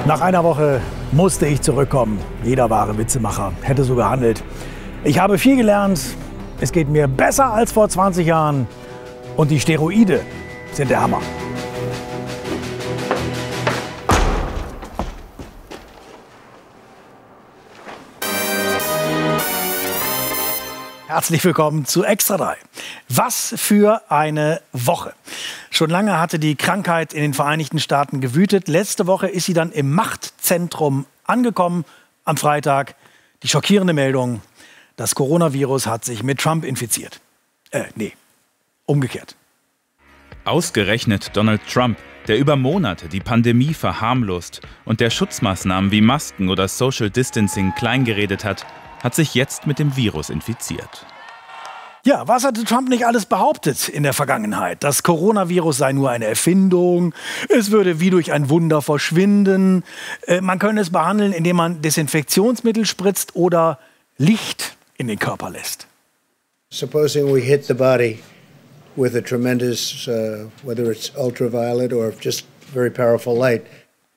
Nach einer Woche musste ich zurückkommen. Jeder wahre Witzemacher hätte so gehandelt. Ich habe viel gelernt. Es geht mir besser als vor 20 Jahren. Und die Steroide sind der Hammer. Herzlich willkommen zu Extra 3. Was für eine Woche. Schon lange hatte die Krankheit in den Vereinigten Staaten gewütet. Letzte Woche ist sie dann im Machtzentrum angekommen. Am Freitag die schockierende Meldung, das Coronavirus hat sich mit Trump infiziert. Umgekehrt. Ausgerechnet Donald Trump, der über Monate die Pandemie verharmlost und der Schutzmaßnahmen wie Masken oder Social Distancing kleingeredet hat, hat sich jetzt mit dem Virus infiziert. Ja, was hatte Trump nicht alles behauptet in der Vergangenheit? Das Coronavirus sei nur eine Erfindung, es würde wie durch ein Wunder verschwinden, man könne es behandeln, indem man Desinfektionsmittel spritzt oder Licht in den Körper lässt. Supposing we hit the body with a tremendous, whether it's ultraviolet or just very powerful light.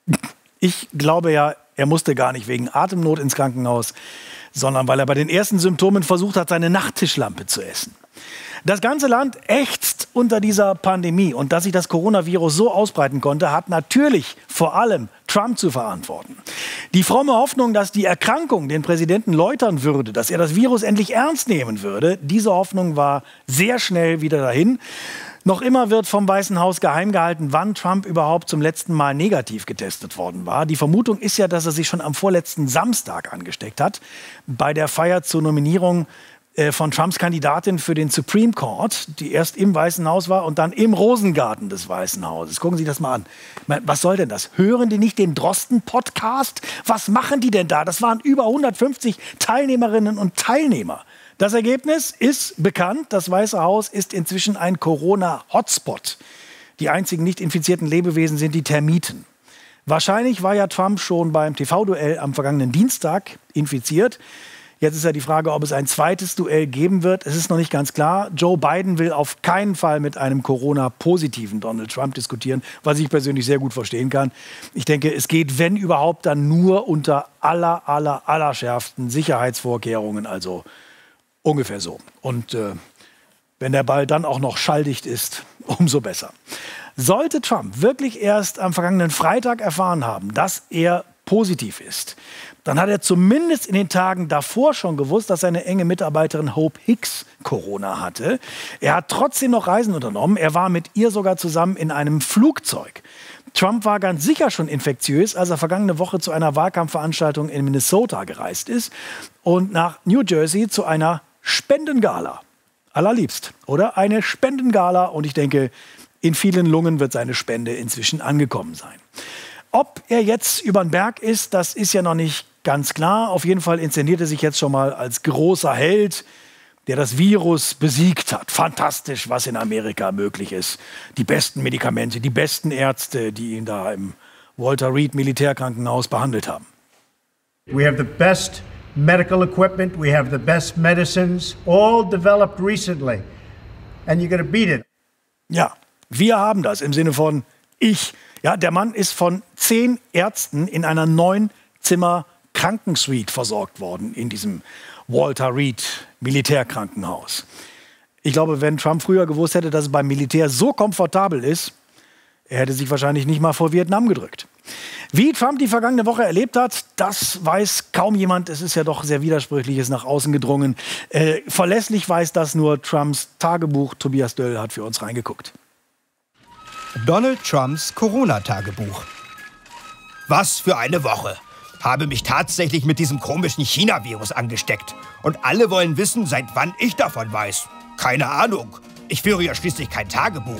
Ich glaube ja, er musste gar nicht wegen Atemnot ins Krankenhaus, sondern weil er bei den ersten Symptomen versucht hat, seine Nachttischlampe zu essen. Das ganze Land ächzt unter dieser Pandemie. Und dass sich das Coronavirus so ausbreiten konnte, hat natürlich vor allem Trump zu verantworten. Die fromme Hoffnung, dass die Erkrankung den Präsidenten läutern würde, dass er das Virus endlich ernst nehmen würde, diese Hoffnung war sehr schnell wieder dahin. Noch immer wird vom Weißen Haus geheim gehalten, wann Trump überhaupt zum letzten Mal negativ getestet worden war. Die Vermutung ist ja, dass er sich schon am vorletzten Samstag angesteckt hat, bei der Feier zur Nominierung von Trumps Kandidatin für den Supreme Court, die erst im Weißen Haus war und dann im Rosengarten des Weißen Hauses. Gucken Sie das mal an. Was soll denn das? Hören die nicht den Drosten-Podcast? Was machen die denn da? Das waren über 150 Teilnehmerinnen und Teilnehmer. Das Ergebnis ist bekannt. Das Weiße Haus ist inzwischen ein Corona-Hotspot. Die einzigen nicht infizierten Lebewesen sind die Termiten. Wahrscheinlich war ja Trump schon beim TV-Duell am vergangenen Dienstag infiziert. Jetzt ist ja die Frage, ob es ein zweites Duell geben wird. Es ist noch nicht ganz klar. Joe Biden will auf keinen Fall mit einem Corona-positiven Donald Trump diskutieren, was ich persönlich sehr gut verstehen kann. Ich denke, es geht, wenn überhaupt, dann nur unter allerschärfsten Sicherheitsvorkehrungen, also ungefähr so. Und wenn der Ball dann auch noch schalldicht ist, umso besser. Sollte Trump wirklich erst am vergangenen Freitag erfahren haben, dass er positiv ist, dann hat er zumindest in den Tagen davor schon gewusst, dass seine enge Mitarbeiterin Hope Hicks Corona hatte. Er hat trotzdem noch Reisen unternommen. Er war mit ihr sogar zusammen in einem Flugzeug. Trump war ganz sicher schon infektiös, als er vergangene Woche zu einer Wahlkampfveranstaltung in Minnesota gereist ist und nach New Jersey zu einer Spendengala. Allerliebst, oder? Eine Spendengala. Und ich denke, in vielen Lungen wird seine Spende inzwischen angekommen sein. Ob er jetzt über den Berg ist, das ist ja noch nicht ganz klar. Auf jeden Fall inszeniert er sich jetzt schon mal als großer Held, der das Virus besiegt hat. Fantastisch, was in Amerika möglich ist. Die besten Medikamente, die besten Ärzte, die ihn da im Walter Reed Militärkrankenhaus behandelt haben. We have the best medical equipment, we have the best medicines, all developed recently. And you're gonna beat it. Ja, wir haben das im Sinne von ich. Ja, der Mann ist von 10 Ärzten in einer 9-Zimmer-Krankensuite versorgt worden in diesem Walter Reed Militärkrankenhaus. Ich glaube, wenn Trump früher gewusst hätte, dass es beim Militär so komfortabel ist, er hätte sich wahrscheinlich nicht mal vor Vietnam gedrückt. Wie Trump die vergangene Woche erlebt hat, das weiß kaum jemand. Es ist ja doch sehr Widersprüchliches nach außen gedrungen. Verlässlich weiß das nur Trumps Tagebuch. Tobias Döll hat für uns reingeguckt. Donald Trumps Corona-Tagebuch. Was für eine Woche. Habe mich tatsächlich mit diesem komischen China-Virus angesteckt. Und alle wollen wissen, seit wann ich davon weiß. Keine Ahnung. Ich führe ja schließlich kein Tagebuch.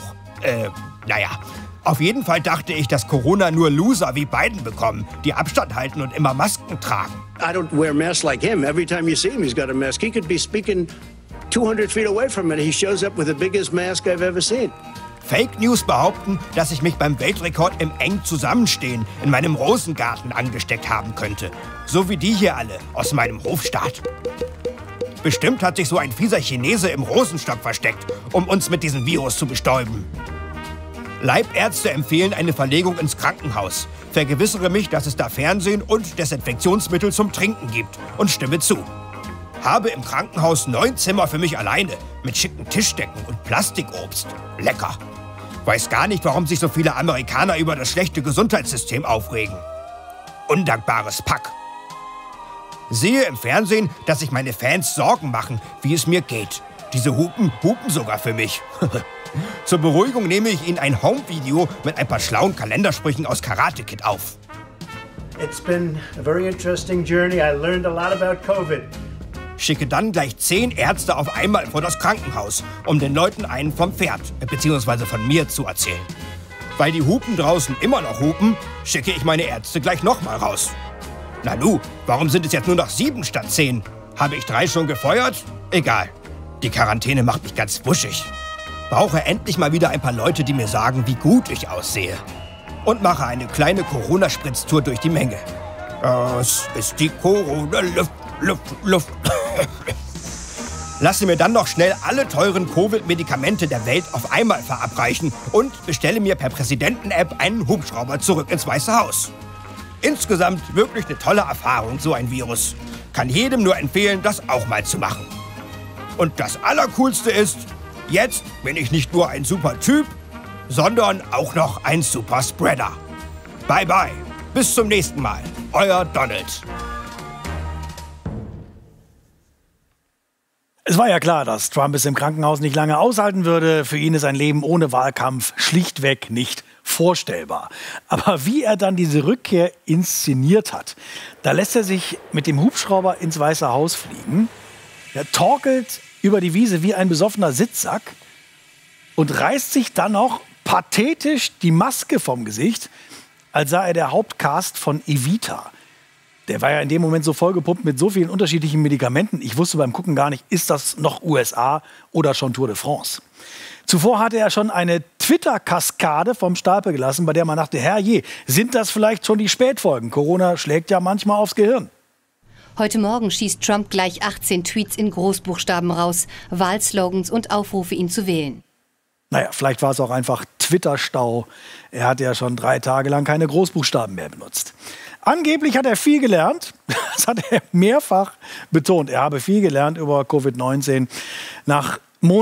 Auf jeden Fall dachte ich, dass Corona nur Loser wie Biden bekommen, die Abstand halten und immer Masken tragen. I don't wear masks like him. Every time you see him, he's got a mask. He could be speaking 200 feet away from it. He shows up with the biggest mask I've ever seen. Fake News behaupten, dass ich mich beim Weltrekord im eng Zusammenstehen in meinem Rosengarten angesteckt haben könnte. So wie die hier alle aus meinem Hofstaat. Bestimmt hat sich so ein fieser Chinese im Rosenstock versteckt, um uns mit diesem Virus zu bestäuben. Leibärzte empfehlen eine Verlegung ins Krankenhaus. vergewissere mich, dass es da Fernsehen und Desinfektionsmittel zum Trinken gibt und stimme zu. Habe im Krankenhaus 9 Zimmer für mich alleine mit schicken Tischdecken und Plastikobst. Lecker. Weiß gar nicht, warum sich so viele Amerikaner über das schlechte Gesundheitssystem aufregen. Undankbares Pack. Sehe im Fernsehen, dass sich meine Fans Sorgen machen, wie es mir geht. Diese hupen sogar für mich. Zur Beruhigung nehme ich ihnen ein Home-Video mit ein paar schlauen Kalendersprüchen aus Karate Kid auf. It's been a very interesting journey. I learned a lot about COVID. Schicke dann gleich 10 Ärzte auf einmal vor das Krankenhaus, um den Leuten einen vom Pferd, beziehungsweise von mir zu erzählen. Weil die Hupen draußen immer noch hupen, schicke ich meine Ärzte gleich nochmal raus. Nanu, warum sind es jetzt nur noch 7 statt 10? Habe ich 3 schon gefeuert? Egal. Die Quarantäne macht mich ganz wuschig. Brauche endlich mal wieder ein paar Leute, die mir sagen, wie gut ich aussehe. Und mache eine kleine Corona-Spritztour durch die Menge. Das ist die Corona-Luft. Lasse mir dann noch schnell alle teuren Covid-Medikamente der Welt auf einmal verabreichen und bestelle mir per Präsidenten-App einen Hubschrauber zurück ins Weiße Haus. Insgesamt wirklich eine tolle Erfahrung, so ein Virus. Kann jedem nur empfehlen, das auch mal zu machen. Und das Allercoolste ist, jetzt bin ich nicht nur ein super Typ, sondern auch noch ein super Spreader. Bye bye, bis zum nächsten Mal. Euer Donald. Es war ja klar, dass Trump es im Krankenhaus nicht lange aushalten würde. Für ihn ist ein Leben ohne Wahlkampf schlichtweg nicht vorstellbar. Aber wie er dann diese Rückkehr inszeniert hat, da lässt er sich mit dem Hubschrauber ins Weiße Haus fliegen. Er torkelt über die Wiese wie ein besoffener Sitzsack und reißt sich dann noch pathetisch die Maske vom Gesicht, als sei er der Hauptcast von Evita. Der war ja in dem Moment so vollgepumpt mit so vielen unterschiedlichen Medikamenten. Ich wusste beim Gucken gar nicht, ist das noch USA oder schon Tour de France. Zuvor hatte er schon eine Twitter-Kaskade vom Stapel gelassen, bei der man dachte, herrje, sind das vielleicht schon die Spätfolgen? Corona schlägt ja manchmal aufs Gehirn. Heute Morgen schießt Trump gleich 18 Tweets in Großbuchstaben raus, Wahlslogans und Aufrufe, ihn zu wählen. Naja, vielleicht war es auch einfach Twitter-Stau. Er hat ja schon 3 Tage lang keine Großbuchstaben mehr benutzt. Angeblich hat er viel gelernt. Das hat er mehrfach betont. Er habe viel gelernt über Covid-19 nach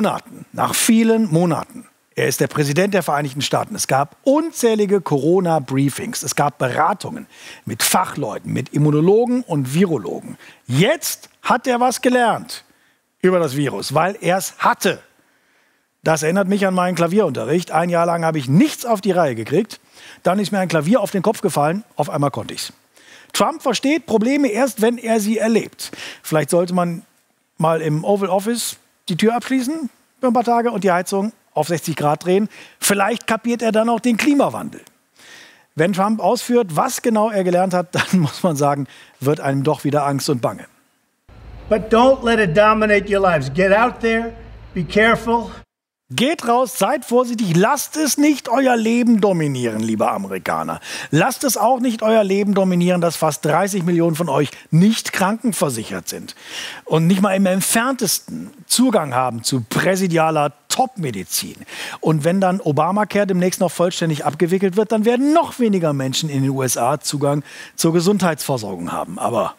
vielen Monaten. Er ist der Präsident der Vereinigten Staaten. Es gab unzählige Corona-Briefings. Es gab Beratungen mit Fachleuten, mit Immunologen und Virologen. Jetzt hat er was gelernt über das Virus, weil er es hatte. Das erinnert mich an meinen Klavierunterricht. 1 Jahr lang habe ich nichts auf die Reihe gekriegt. Dann ist mir ein Klavier auf den Kopf gefallen. Auf einmal konnte ich's. Trump versteht Probleme erst, wenn er sie erlebt. Vielleicht sollte man mal im Oval Office die Tür abschließen für ein paar Tage und die Heizung auf 60 Grad drehen. Vielleicht kapiert er dann auch den Klimawandel. Wenn Trump ausführt, was genau er gelernt hat, dann muss man sagen, wird einem doch wieder Angst und Bange. But don't let it dominate your lives. Get out there, be careful. Geht raus, seid vorsichtig, lasst es nicht euer Leben dominieren, liebe Amerikaner. Lasst es auch nicht euer Leben dominieren, dass fast 30 Millionen von euch nicht krankenversichert sind und nicht mal im entferntesten Zugang haben zu präsidialer Top-Medizin. Und wenn dann Obamacare demnächst noch vollständig abgewickelt wird, dann werden noch weniger Menschen in den USA Zugang zur Gesundheitsversorgung haben. Aber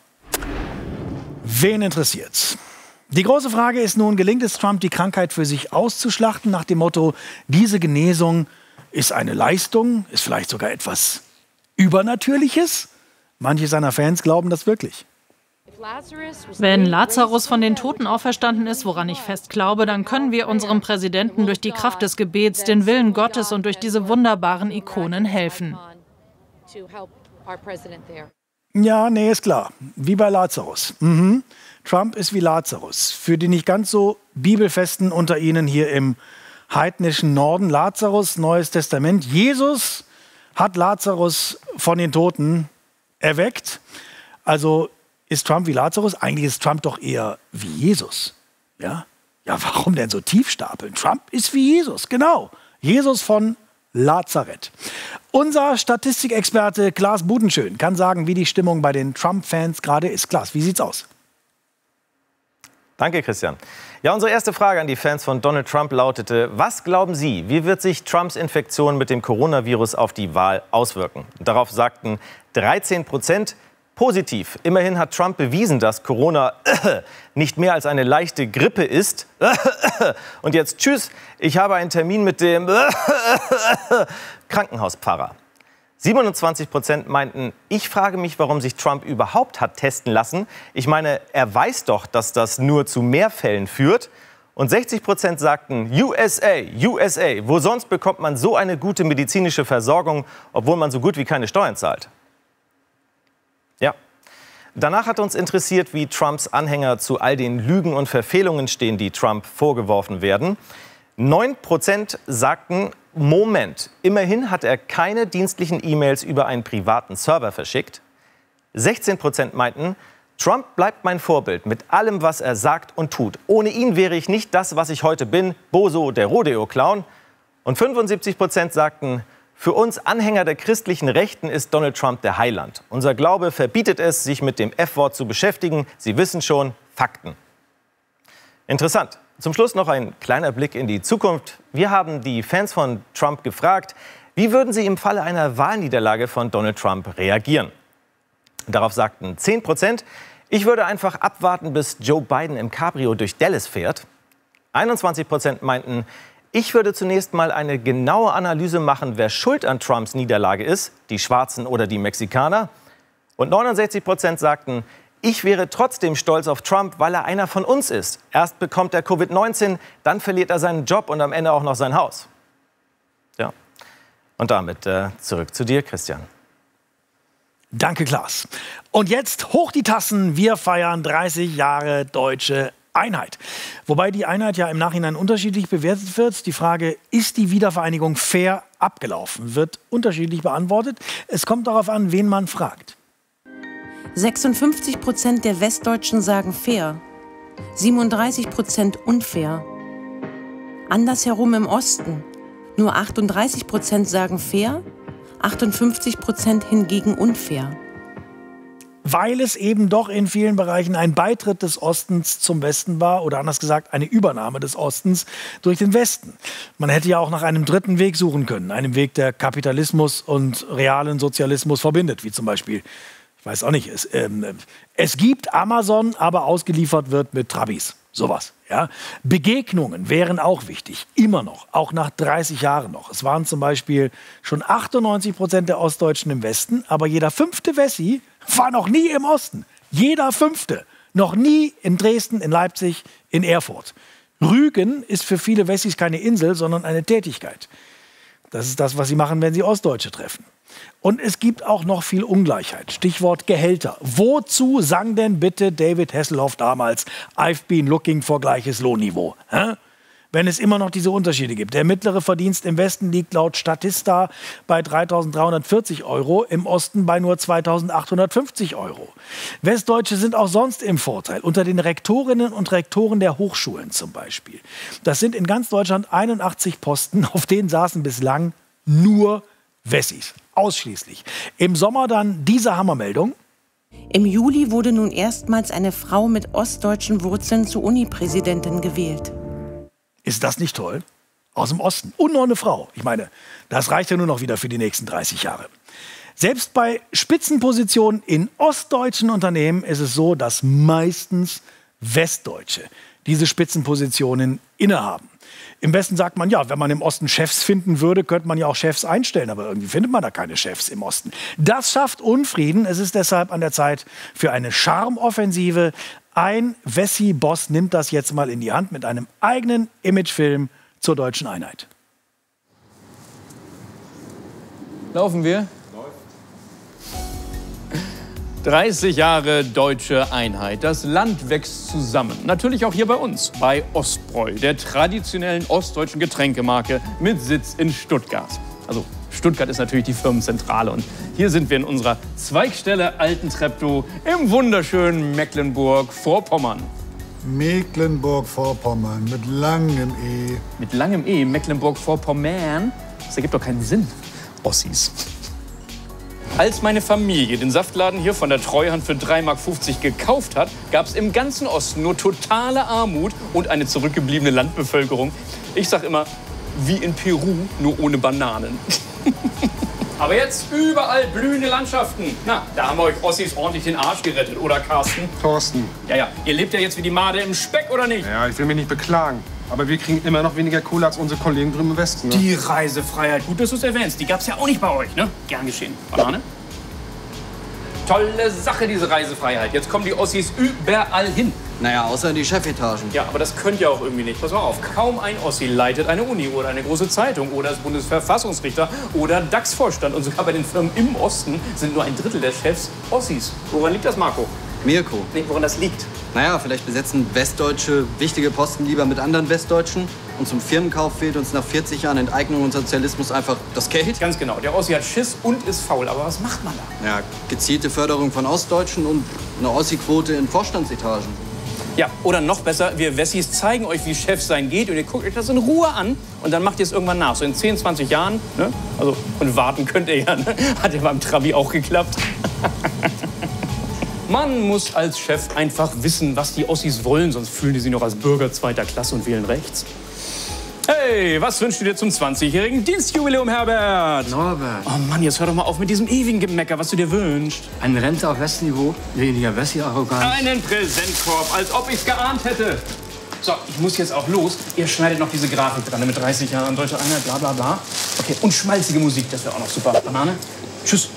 wen interessiert's? Die große Frage ist nun, gelingt es Trump, die Krankheit für sich auszuschlachten, nach dem Motto, diese Genesung ist eine Leistung, ist vielleicht sogar etwas Übernatürliches? Manche seiner Fans glauben das wirklich. Wenn Lazarus von den Toten auferstanden ist, woran ich fest glaube, dann können wir unserem Präsidenten durch die Kraft des Gebets, den Willen Gottes und durch diese wunderbaren Ikonen helfen. Ja, nee, ist klar. Wie bei Lazarus. Trump ist wie Lazarus. Für die nicht ganz so Bibelfesten unter Ihnen hier im heidnischen Norden. Lazarus, Neues Testament. Jesus hat Lazarus von den Toten erweckt. Also ist Trump wie Lazarus? Eigentlich ist Trump doch eher wie Jesus. Ja, warum denn so tief stapeln? Trump ist wie Jesus, genau. Jesus von Lazareth. Unser Statistikexperte Klaas Budenschön kann sagen, wie die Stimmung bei den Trump-Fans gerade ist. Klaas, wie sieht's aus? Danke, Christian. Ja, unsere erste Frage an die Fans von Donald Trump lautete: Was glauben Sie, wie wird sich Trumps Infektion mit dem Coronavirus auf die Wahl auswirken? Und darauf sagten 13% positiv. Immerhin hat Trump bewiesen, dass Corona nicht mehr als eine leichte Grippe ist. Und jetzt tschüss, ich habe einen Termin mit dem Krankenhauspfarrer. 27% meinten, ich frage mich, warum sich Trump überhaupt hat testen lassen. Ich meine, er weiß doch, dass das nur zu mehr Fällen führt. Und 60% sagten, USA, USA. Wo sonst bekommt man so eine gute medizinische Versorgung, obwohl man so gut wie keine Steuern zahlt? Ja. Danach hat uns interessiert, wie Trumps Anhänger zu all den Lügen und Verfehlungen stehen, die Trump vorgeworfen werden. 9% sagten, Moment, immerhin hat er keine dienstlichen E-Mails über einen privaten Server verschickt. 16% meinten, Trump bleibt mein Vorbild mit allem, was er sagt und tut. Ohne ihn wäre ich nicht das, was ich heute bin, Bozo, der Rodeo-Clown. Und 75% sagten, für uns Anhänger der christlichen Rechten ist Donald Trump der Heiland. Unser Glaube verbietet es, sich mit dem F-Wort zu beschäftigen. Sie wissen schon, Fakten. Interessant. Zum Schluss noch ein kleiner Blick in die Zukunft. Wir haben die Fans von Trump gefragt, wie würden sie im Falle einer Wahlniederlage von Donald Trump reagieren? Darauf sagten 10%, ich würde einfach abwarten, bis Joe Biden im Cabrio durch Dallas fährt. 21% meinten, ich würde zunächst mal eine genaue Analyse machen, wer schuld an Trumps Niederlage ist, die Schwarzen oder die Mexikaner. Und 69% sagten, ich wäre trotzdem stolz auf Trump, weil er einer von uns ist. Erst bekommt er Covid-19, dann verliert er seinen Job und am Ende auch noch sein Haus. Ja. Und damit zurück zu dir, Christian. Danke, Klaas. Und jetzt hoch die Tassen. Wir feiern 30 Jahre deutsche Einheit. Wobei die Einheit ja im Nachhinein unterschiedlich bewertet wird. Die Frage, ist die Wiedervereinigung fair abgelaufen, wird unterschiedlich beantwortet. Es kommt darauf an, wen man fragt. 56% der Westdeutschen sagen fair, 37% unfair. Andersherum im Osten, nur 38% sagen fair, 58% hingegen unfair. Weil es eben doch in vielen Bereichen ein Beitritt des Ostens zum Westen war oder anders gesagt eine Übernahme des Ostens durch den Westen. Man hätte ja auch nach einem dritten Weg suchen können, einem Weg, der Kapitalismus und realen Sozialismus verbindet, wie zum Beispiel, ich weiß auch nicht, es gibt Amazon, aber ausgeliefert wird mit Trabis. Sowas. Ja. Begegnungen wären auch wichtig, immer noch, auch nach 30 Jahren noch. Es waren zum Beispiel schon 98% der Ostdeutschen im Westen, aber jeder 5. Wessi war noch nie im Osten. Jeder 5. Noch nie in Dresden, in Leipzig, in Erfurt. Rügen ist für viele Wessis keine Insel, sondern eine Tätigkeit. Das ist das, was sie machen, wenn sie Ostdeutsche treffen. Und es gibt auch noch viel Ungleichheit. Stichwort Gehälter. Wozu sang denn bitte David Hasselhoff damals I've been looking for gleiches Lohnniveau? Wenn es immer noch diese Unterschiede gibt. Der mittlere Verdienst im Westen liegt laut Statista bei 3.340 €, im Osten bei nur 2.850 €. Westdeutsche sind auch sonst im Vorteil. Unter den Rektorinnen und Rektoren der Hochschulen zum Beispiel. Das sind in ganz Deutschland 81 Posten, auf denen saßen bislang nur Wessis. Ausschließlich. Im Sommer dann diese Hammermeldung. Im Juli wurde nun erstmals eine Frau mit ostdeutschen Wurzeln zur Uni-Präsidentin gewählt. Ist das nicht toll? Aus dem Osten. Und noch eine Frau. Ich meine, das reicht ja nur noch wieder für die nächsten 30 Jahre. Selbst bei Spitzenpositionen in ostdeutschen Unternehmen ist es so, dass meistens Westdeutsche diese Spitzenpositionen innehaben. Im Westen sagt man, ja, wenn man im Osten Chefs finden würde, könnte man ja auch Chefs einstellen. Aber irgendwie findet man da keine Chefs im Osten. Das schafft Unfrieden. Es ist deshalb an der Zeit für eine Charmoffensive. Ein Wessi-Boss nimmt das jetzt mal in die Hand mit einem eigenen Imagefilm zur deutschen Einheit. Laufen wir? 30 Jahre deutsche Einheit. Das Land wächst zusammen. Natürlich auch hier bei uns, bei Ostbräu, der traditionellen ostdeutschen Getränkemarke mit Sitz in Stuttgart. Also Stuttgart ist natürlich die Firmenzentrale und hier sind wir in unserer Zweigstelle Alten Treptow im wunderschönen Mecklenburg-Vorpommern. Mecklenburg-Vorpommern mit langem E. Mit langem E, Mecklenburg-Vorpommern? Das ergibt doch keinen Sinn, Ossis. Als meine Familie den Saftladen hier von der Treuhand für 3,50 Mark gekauft hat, gab es im ganzen Osten nur totale Armut und eine zurückgebliebene Landbevölkerung. Ich sag immer, wie in Peru, nur ohne Bananen. Aber jetzt überall blühende Landschaften. Na, da haben wir euch Ossis ordentlich den Arsch gerettet, oder Carsten? Thorsten. Ja, ihr lebt ja jetzt wie die Made im Speck, oder nicht? Ja, ich will mich nicht beklagen. Aber wir kriegen immer noch weniger Kohle als unsere Kollegen drüben im Westen. Ne? Die Reisefreiheit, gut, dass du es erwähnst. Die gab's ja auch nicht bei euch, ne? Gern geschehen. Banane? Tolle Sache, diese Reisefreiheit. Jetzt kommen die Ossis überall hin. Naja, außer in die Chefetagen. Ja, aber das könnt ihr auch irgendwie nicht. Pass mal auf, kaum ein Ossi leitet eine Uni oder eine große Zeitung oder ist Bundesverfassungsrichter oder DAX-Vorstand. Und sogar bei den Firmen im Osten sind nur 1/3 der Chefs Ossis. Woran liegt das, Marco? Mirko. Nee, woran das liegt? Naja, vielleicht besetzen Westdeutsche wichtige Posten lieber mit anderen Westdeutschen. Und zum Firmenkauf fehlt uns nach 40 Jahren Enteignung und Sozialismus einfach das Geld. Ganz genau. Der Ossi hat Schiss und ist faul. Aber was macht man da? Ja, gezielte Förderung von Ostdeutschen und eine Ossi-Quote in Vorstandsetagen. Ja, oder noch besser, wir Wessis zeigen euch, wie Chef sein geht und ihr guckt euch das in Ruhe an und dann macht ihr es irgendwann nach. So in 10, 20 Jahren, ne? Also, und warten könnt ihr ja, ne? Hat ja beim Trabi auch geklappt. Man muss als Chef einfach wissen, was die Ossis wollen, sonst fühlen die sich noch als Bürger zweiter Klasse und wählen rechts. Hey, was wünschst du dir zum 20-jährigen Dienstjubiläum, Herbert? Norbert. Oh Mann, jetzt hör doch mal auf mit diesem ewigen Gemecker, was du dir wünschst. Eine Rente auf Westniveau, weniger Wessi-Arroganz. Einen Präsentkorb, als ob ich's geahnt hätte. So, ich muss jetzt auch los. Ihr schneidet noch diese Grafik dran, mit 30 Jahren deutsche Einheit, bla bla bla. Okay, und schmalzige Musik, das wäre auch noch super. Banane? Tschüss.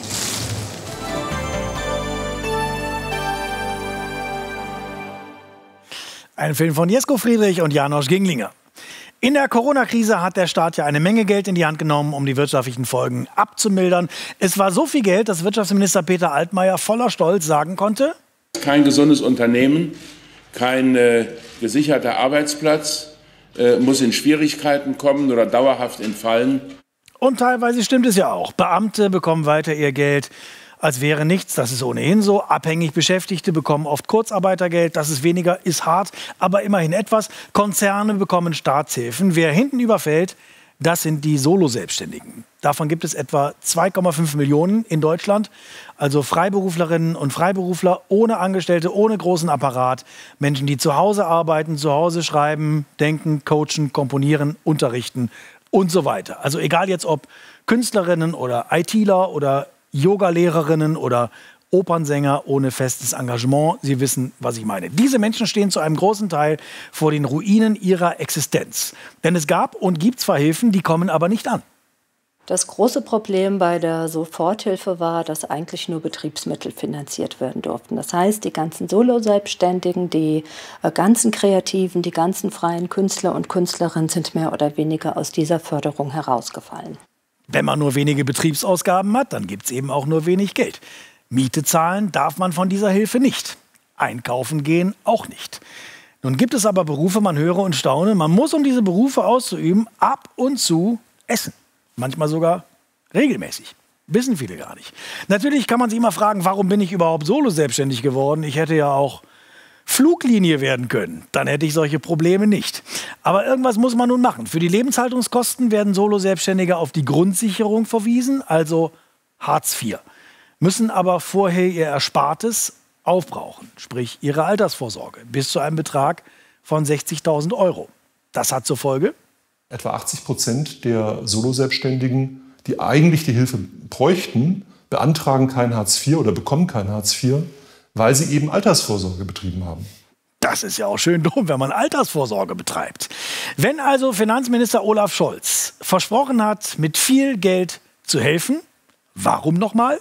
Ein Film von Jesko Friedrich und Janosch Ginglinger. In der Corona-Krise hat der Staat ja eine Menge Geld in die Hand genommen, um die wirtschaftlichen Folgen abzumildern. Es war so viel Geld, dass Wirtschaftsminister Peter Altmaier voller Stolz sagen konnte: Kein gesundes Unternehmen, kein gesicherter Arbeitsplatz muss in Schwierigkeiten kommen oder dauerhaft entfallen. Und teilweise stimmt es ja auch. Beamte bekommen weiter ihr Geld, als wäre nichts. Das ist ohnehin so. Abhängig Beschäftigte bekommen oft Kurzarbeitergeld. Das ist weniger, ist hart, aber immerhin etwas. Konzerne bekommen Staatshilfen. Wer hinten überfällt, das sind die Solo-Selbstständigen. Davon gibt es etwa 2,5 Millionen in Deutschland. Also Freiberuflerinnen und Freiberufler ohne Angestellte, ohne großen Apparat. Menschen, die zu Hause arbeiten, zu Hause schreiben, denken, coachen, komponieren, unterrichten und so weiter. Also egal jetzt ob Künstlerinnen oder ITler oder Yoga-Lehrerinnen oder Opernsänger ohne festes Engagement. Sie wissen, was ich meine. Diese Menschen stehen zu einem großen Teil vor den Ruinen ihrer Existenz. Denn es gab und gibt zwar Hilfen, die kommen aber nicht an. Das große Problem bei der Soforthilfe war, dass eigentlich nur Betriebsmittel finanziert werden durften. Das heißt, die ganzen Solo-Selbstständigen, die ganzen Kreativen, die ganzen freien Künstler und Künstlerinnen sind mehr oder weniger aus dieser Förderung herausgefallen. Wenn man nur wenige Betriebsausgaben hat, dann gibt es eben auch nur wenig Geld. Miete zahlen darf man von dieser Hilfe nicht. Einkaufen gehen auch nicht. Nun gibt es aber Berufe, man höre und staune, man muss, um diese Berufe auszuüben, ab und zu essen. Manchmal sogar regelmäßig. Wissen viele gar nicht. Natürlich kann man sich immer fragen, warum bin ich überhaupt solo-selbstständig geworden? Ich hätte ja auch Fluglinie werden können. Dann hätte ich solche Probleme nicht. Aber irgendwas muss man nun machen. Für die Lebenshaltungskosten werden Solo-Selbstständige auf die Grundsicherung verwiesen, also Hartz IV. Müssen aber vorher ihr Erspartes aufbrauchen, sprich ihre Altersvorsorge, bis zu einem Betrag von 60.000 €. Das hat zur Folge: Etwa 80% der Solo-Selbstständigen, die eigentlich die Hilfe bräuchten, beantragen kein Hartz IV oder bekommen kein Hartz IV, weil sie eben Altersvorsorge betrieben haben. Das ist ja auch schön dumm, wenn man Altersvorsorge betreibt. Wenn also Finanzminister Olaf Scholz versprochen hat, mit viel Geld zu helfen, warum nochmal?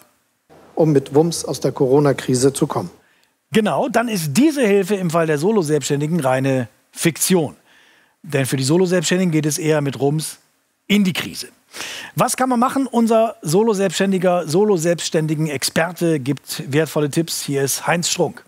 Um mit Wumms aus der Corona-Krise zu kommen. Genau, dann ist diese Hilfe im Fall der Solo-Selbstständigen reine Fiktion. Denn für die Solo-Selbstständigen geht es eher mit Rums in die Krise. Was kann man machen? Unser Solo-selbstständigen Experte gibt wertvolle Tipps. Hier ist Heinz Strunk.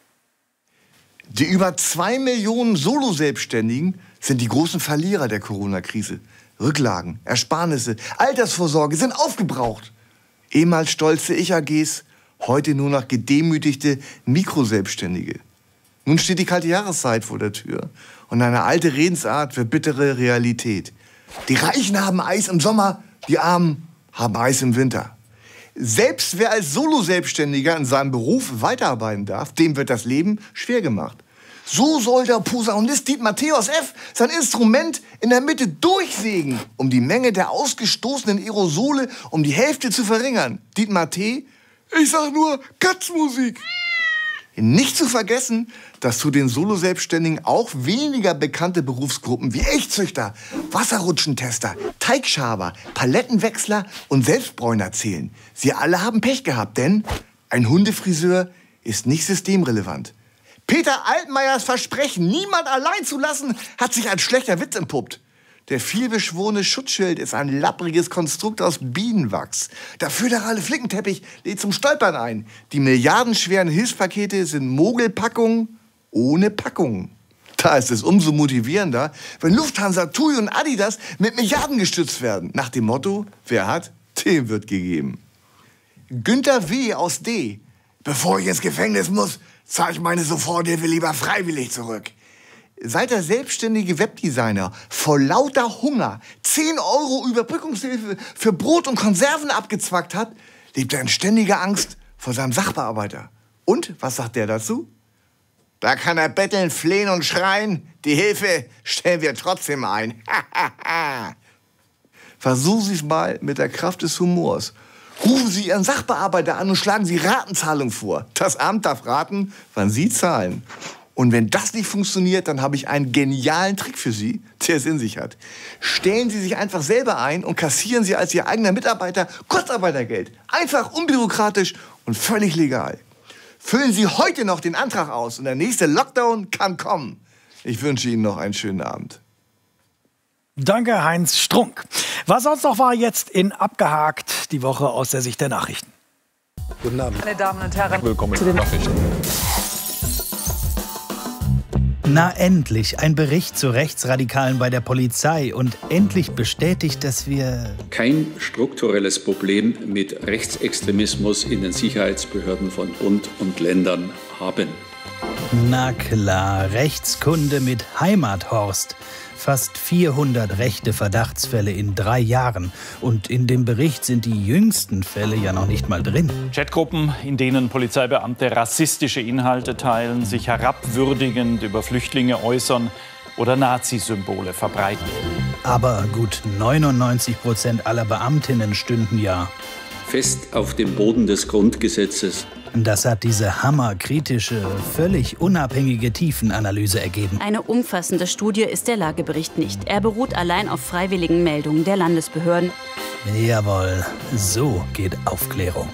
Die über 2 Millionen Solo-Selbstständigen sind die großen Verlierer der Corona-Krise. Rücklagen, Ersparnisse, Altersvorsorge sind aufgebraucht. Ehemals stolze Ich-AGs, heute nur noch gedemütigte Mikroselbstständige. Nun steht die kalte Jahreszeit vor der Tür und eine alte Redensart wird bittere Realität. Die Reichen haben Eis im Sommer, die Armen haben Eis im Winter. Selbst wer als Solo-Selbstständiger in seinem Beruf weiterarbeiten darf, dem wird das Leben schwer gemacht. So soll der Posaunist Dietmar Theos F. sein Instrument in der Mitte durchsägen, um die Menge der ausgestoßenen Aerosole um die Hälfte zu verringern. Dietmar T., ich sag nur Katzmusik. Nicht zu vergessen, dass zu den Solo-Selbstständigen auch weniger bekannte Berufsgruppen wie Elchzüchter, Wasserrutschentester, Teigschaber, Palettenwechsler und Selbstbräuner zählen. Sie alle haben Pech gehabt, denn ein Hundefriseur ist nicht systemrelevant. Peter Altmaiers Versprechen, niemand allein zu lassen, hat sich als schlechter Witz entpuppt. Der vielbeschworene Schutzschild ist ein lappriges Konstrukt aus Bienenwachs. Der föderale Flickenteppich lädt zum Stolpern ein. Die milliardenschweren Hilfspakete sind Mogelpackungen ohne Packungen. Da ist es umso motivierender, wenn Lufthansa, TUI und Adidas mit Milliarden gestützt werden. Nach dem Motto, wer hat, dem wird gegeben. Günther W. aus D. Bevor ich ins Gefängnis muss, zahle ich meine Soforthilfe lieber freiwillig zurück. Seit der selbstständige Webdesigner vor lauter Hunger 10 € Überbrückungshilfe für Brot und Konserven abgezwackt hat, lebt er in ständiger Angst vor seinem Sachbearbeiter. Und, was sagt der dazu? Da kann er betteln, flehen und schreien. Die Hilfe stellen wir trotzdem ein. Versuchen Sie es mal mit der Kraft des Humors. Rufen Sie Ihren Sachbearbeiter an und schlagen Sie Ratenzahlung vor. Das Amt darf raten, wann Sie zahlen. Und wenn das nicht funktioniert, dann habe ich einen genialen Trick für Sie, der es in sich hat. Stellen Sie sich einfach selber ein und kassieren Sie als Ihr eigener Mitarbeiter Kurzarbeitergeld. Einfach, unbürokratisch und völlig legal. Füllen Sie heute noch den Antrag aus und der nächste Lockdown kann kommen. Ich wünsche Ihnen noch einen schönen Abend. Danke, Heinz Strunk. Was sonst noch war jetzt in Abgehakt, die Woche aus der Sicht der Nachrichten. Guten Abend. Meine Damen und Herren, willkommen zu den Nachrichten. Na endlich, ein Bericht zu Rechtsradikalen bei der Polizei und endlich bestätigt, dass wir kein strukturelles Problem mit Rechtsextremismus in den Sicherheitsbehörden von Bund und Ländern haben. Na klar, Rechtskunde mit Heimathorst. Fast 400 rechte Verdachtsfälle in 3 Jahren. Und in dem Bericht sind die jüngsten Fälle ja noch nicht mal drin. Chatgruppen, in denen Polizeibeamte rassistische Inhalte teilen, sich herabwürdigend über Flüchtlinge äußern oder Nazi-Symbole verbreiten. Aber gut 99% aller Beamtinnen stünden ja fest auf dem Boden des Grundgesetzes. Das hat diese hammerkritische, völlig unabhängige Tiefenanalyse ergeben. Eine umfassende Studie ist der Lagebericht nicht. Er beruht allein auf freiwilligen Meldungen der Landesbehörden. Jawohl, so geht Aufklärung.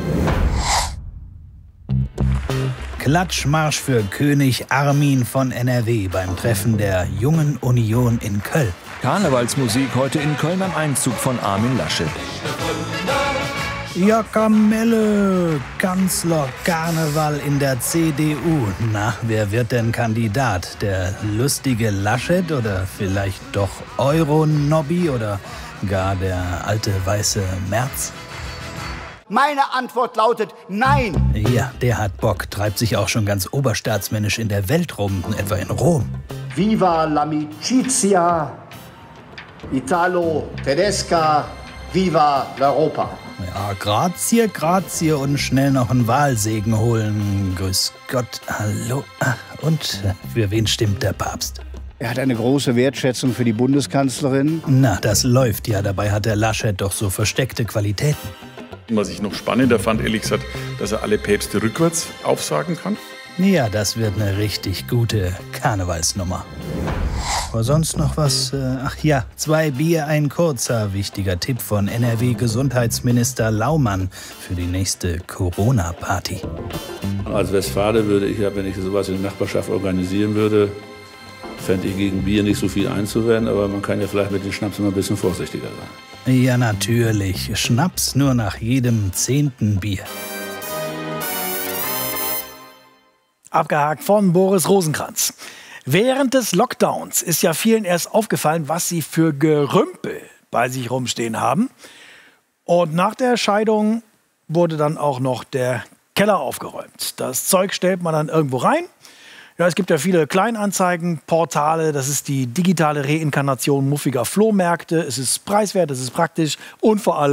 Klatschmarsch für König Armin von NRW beim Treffen der Jungen Union in Köln. Karnevalsmusik heute in Köln beim Einzug von Armin Laschet. Ja, Kamelle, Kanzler, Karneval in der CDU. Na, wer wird denn Kandidat? Der lustige Laschet oder vielleicht doch Euro-Nobby oder gar der alte weiße Merz? Meine Antwort lautet nein. Ja, der hat Bock, treibt sich auch schon ganz oberstaatsmännisch in der Welt rum, etwa in Rom. Viva l'amicizia, Italo Tedesca, viva l'Europa. Ja, grazie, grazie und schnell noch einen Wahlsegen holen. Grüß Gott, hallo. Und für wen stimmt der Papst? Er hat eine große Wertschätzung für die Bundeskanzlerin. Na, das läuft ja. Dabei hat der Laschet doch so versteckte Qualitäten. Was ich noch spannender fand, ehrlich gesagt, dass er alle Päpste rückwärts aufsagen kann. Ja, das wird eine richtig gute Karnevalsnummer. War sonst noch was? Ach ja, 2 Bier, ein kurzer. Wichtiger Tipp von NRW-Gesundheitsminister Laumann für die nächste Corona-Party. Als Westfale würde ich ja, wenn ich sowas in der Nachbarschaft organisieren würde, fände ich gegen Bier nicht so viel einzuwenden, aber man kann ja vielleicht mit dem Schnaps immer ein bisschen vorsichtiger sein. Ja, natürlich. Schnaps nur nach jedem 10. Bier. Abgehakt von Boris Rosenkranz. Während des Lockdowns ist ja vielen erst aufgefallen, was sie für Gerümpel bei sich rumstehen haben. Und nach der Scheidung wurde dann auch noch der Keller aufgeräumt. Das Zeug stellt man dann irgendwo rein. Ja, es gibt ja viele Kleinanzeigenportale. Das ist die digitale Reinkarnation muffiger Flohmärkte. Es ist preiswert, es ist praktisch und vor allem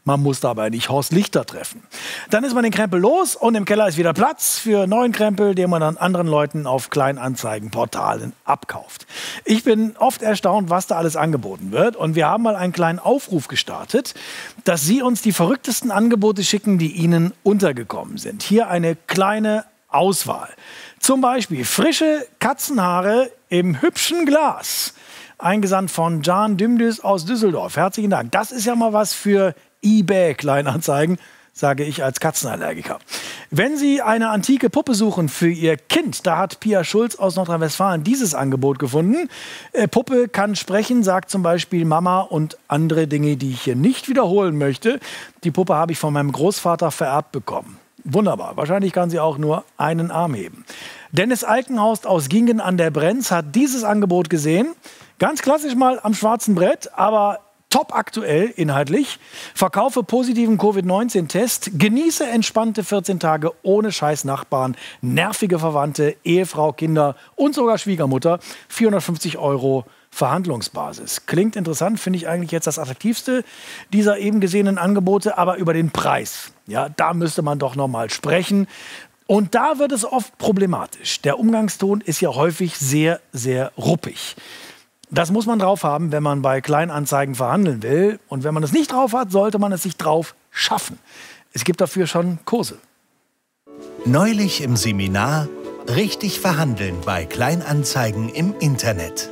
Man muss dabei nicht Horst Lichter treffen. Dann ist man den Krempel los und im Keller ist wieder Platz für neuen Krempel, den man dann anderen Leuten auf Kleinanzeigenportalen abkauft. Ich bin oft erstaunt, was da alles angeboten wird. Und wir haben mal einen kleinen Aufruf gestartet, dass Sie uns die verrücktesten Angebote schicken, die Ihnen untergekommen sind. Hier eine kleine Auswahl. Zum Beispiel frische Katzenhaare im hübschen Glas. Eingesandt von Jan Dümdüs aus Düsseldorf. Herzlichen Dank. Das ist ja mal was für eBay-Kleinanzeigen, sage ich als Katzenallergiker. Wenn Sie eine antike Puppe suchen für Ihr Kind, da hat Pia Schulz aus Nordrhein-Westfalen dieses Angebot gefunden. Puppe kann sprechen, sagt zum Beispiel Mama und andere Dinge, die ich hier nicht wiederholen möchte. Die Puppe habe ich von meinem Großvater vererbt bekommen. Wunderbar. Wahrscheinlich kann sie auch nur einen Arm heben. Dennis Alkenhorst aus Gingen an der Brenz hat dieses Angebot gesehen. Ganz klassisch mal am schwarzen Brett, aber top aktuell inhaltlich. Verkaufe positiven Covid-19-Test, genieße entspannte 14 Tage ohne scheiß Nachbarn, nervige Verwandte, Ehefrau, Kinder und sogar Schwiegermutter. 450 € Verhandlungsbasis. Klingt interessant, finde ich eigentlich jetzt das attraktivste dieser eben gesehenen Angebote, aber über den Preis. Ja, da müsste man doch noch mal sprechen. Und da wird es oft problematisch. Der Umgangston ist ja häufig sehr, sehr ruppig. Das muss man drauf haben, wenn man bei Kleinanzeigen verhandeln will. Und wenn man es nicht drauf hat, sollte man es sich drauf schaffen. Es gibt dafür schon Kurse. Neulich im Seminar richtig verhandeln bei Kleinanzeigen im Internet.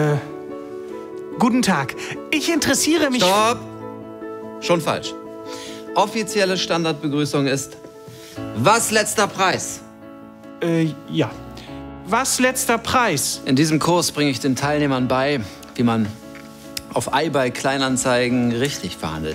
Guten Tag. Ich interessiere mich... Stopp! Schon falsch. Offizielle Standardbegrüßung ist: Was letzter Preis? Ja. Was letzter Preis? In diesem Kurs bringe ich den Teilnehmern bei, wie man auf eBay Kleinanzeigen richtig verhandelt.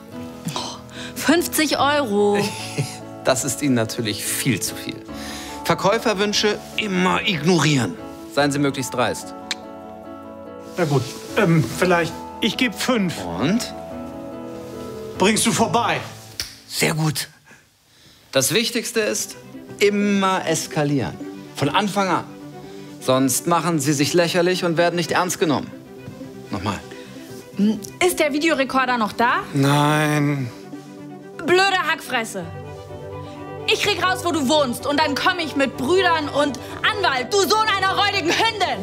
50 €. Das ist Ihnen natürlich viel zu viel. Verkäuferwünsche immer ignorieren. Seien Sie möglichst dreist. Na gut, vielleicht. Ich gebe 5. Und? Bringst du vorbei? Sehr gut. Das Wichtigste ist, immer eskalieren. Von Anfang an. Sonst machen Sie sich lächerlich und werden nicht ernst genommen. Nochmal. Ist der Videorekorder noch da? Nein. Blöde Hackfresse. Ich krieg raus, wo du wohnst. Und dann komme ich mit Brüdern und Anwalt. Du Sohn einer räudigen Hündin.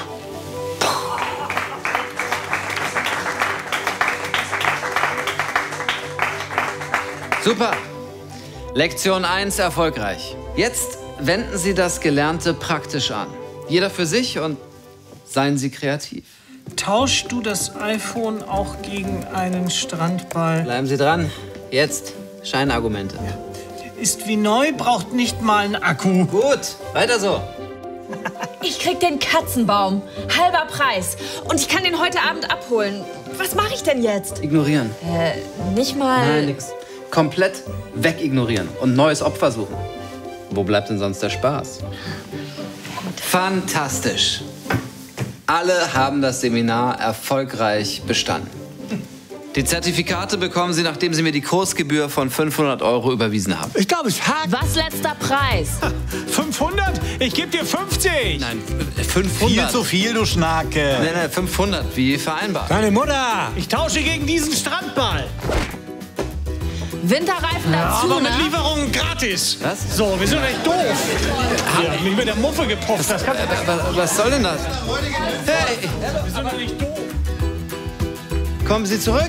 Super. Lektion 1 erfolgreich. Jetzt wenden Sie das Gelernte praktisch an. Jeder für sich und seien Sie kreativ. Tauschst du das iPhone auch gegen einen Strandball? Bleiben Sie dran. Jetzt Scheinargumente. Ist wie neu, braucht nicht mal einen Akku. Gut, weiter so. Ich krieg den Katzenbaum. Halber Preis. Und ich kann den heute Abend abholen. Was mache ich denn jetzt? Ignorieren. Nicht mal... Nein, nix. Komplett wegignorieren und neues Opfer suchen. Wo bleibt denn sonst der Spaß? Fantastisch. Alle haben das Seminar erfolgreich bestanden. Die Zertifikate bekommen Sie, nachdem Sie mir die Kursgebühr von 500 € überwiesen haben. Ich glaube, es hakt. Was letzter Preis? 500? Ich gebe dir 50. Nein, 500. Viel zu viel, du Schnake. Nein, 500, wie vereinbart. Deine Mutter. Ich tausche gegen diesen Strandball. Winterreifen dazu, aber ne? mit Lieferungen gratis. Was? So, wir sind echt doof. Wir haben mich mit der Muffe gepufft. Das kann... Was soll denn das? Hey! Wir sind doch nicht doof. Kommen Sie zurück.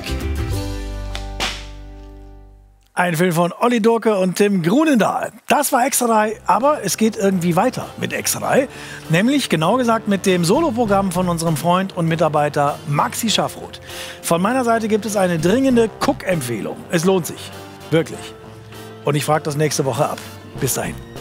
Ein Film von Olli Durke und Tim Grunendahl. Das war Extra 3, aber es geht irgendwie weiter mit Extra 3. Nämlich, genau gesagt, mit dem Soloprogramm von unserem Freund und Mitarbeiter Maxi Schaffroth. Von meiner Seite gibt es eine dringende Guck-Empfehlung. Es lohnt sich. Wirklich. Und ich frage das nächste Woche ab. Bis dahin.